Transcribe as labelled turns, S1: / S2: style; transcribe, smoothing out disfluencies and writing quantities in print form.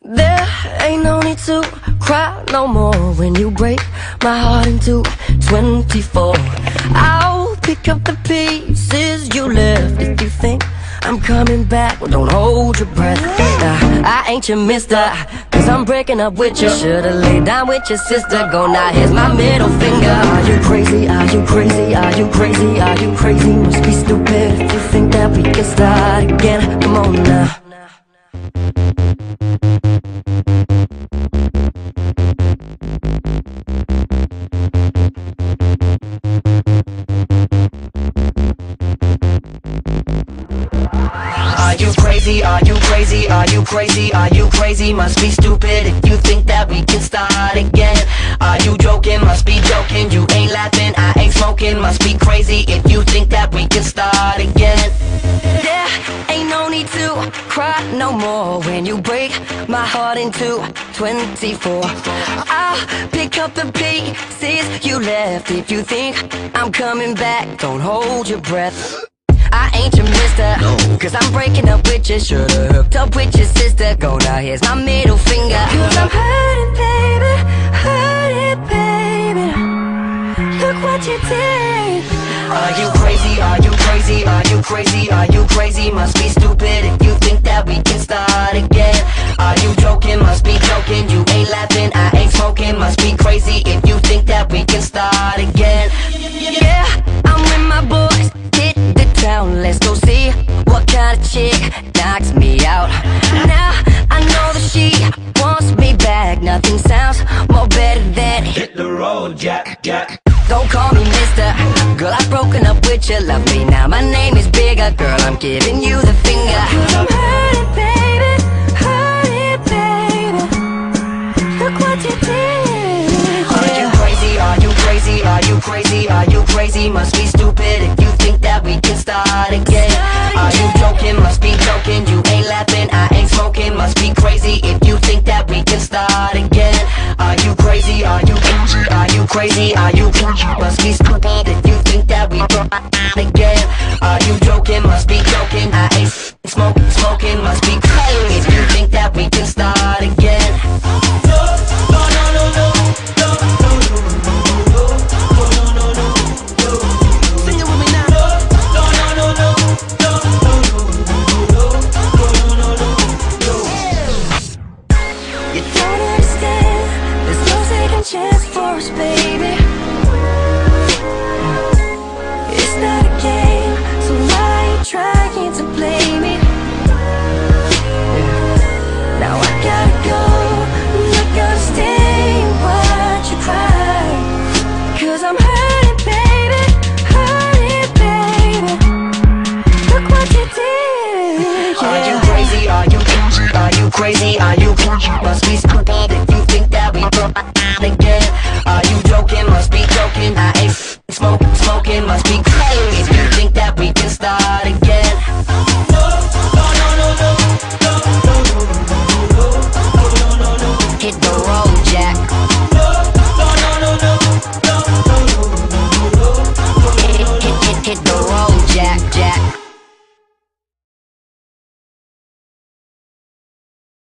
S1: There ain't no need to cry no more when you break my heart into 24. I'll pick up the pieces you left if you think I'm coming back. Well, don't hold your breath. I ain't your mister, cause I'm breaking up with you. Should've laid down with your sister. Go now, here's my middle finger. Are you crazy? Are you crazy? Are you crazy? Are you crazy? Must be stupid if you think that we can start again. Come on now. Are you crazy? Are you crazy? Are you crazy? Are you crazy? Must be stupid if you think that we can start again. Are you joking? Must be joking. You ain't laughing, I ain't smoking. Must be crazy if you think that we can start again. There ain't no need to cry no more when you break my heart into 24. I'll pick up the pieces you left if you think I'm coming back. Don't hold your breath. I ain't your mister, cause I'm breaking up with you. Should've hooked up with your sister. Go now, here's my middle finger. Cause I'm hurting, baby, hurting, baby. Look what you did. Are you crazy? Are you crazy? Are you crazy? Are you crazy? Must be stupid if you think that we can start again. Are you joking? Must be joking. You ain't laughing, I ain't smoking. Must be crazy if you think that we can start again. Yeah, I'm with my boys. Hit the town, let's go see what kind of chick knocks me out. Now I know that she wants me back. Nothing sounds more better than hit the road, Jack, Jack. Don't call me mister, girl, I've broken up with you. Love me now, my name is bigger. Girl, I'm giving you the finger. Cause I'm hurting, baby, hurting, baby. Look what you did. Are you crazy? Are you crazy? Are you crazy? Are you crazy? Must be stupid if you think that we can start again. Are you joking? Must be joking. You ain't laughing, I ain't smoking. Must be crazy if you think that we can start again. Are you crazy? Are you crazy? Are you crazy? Are you crazy? Must be stupid if you think that we can start again. Are you joking? Must be joking. I ain't smoking. Must be crazy if you think that we can start again. Chance for us, baby. It's not a game, so why are you trying to play me? Now I gotta go, I'm not gonna stay and watch you cry. Cause I'm hurting, baby, hurting, baby. Look what you did, yeah. Are you crazy? Are you crazy? Are you crazy? Are you crazy? Must be stupid if you think that we again.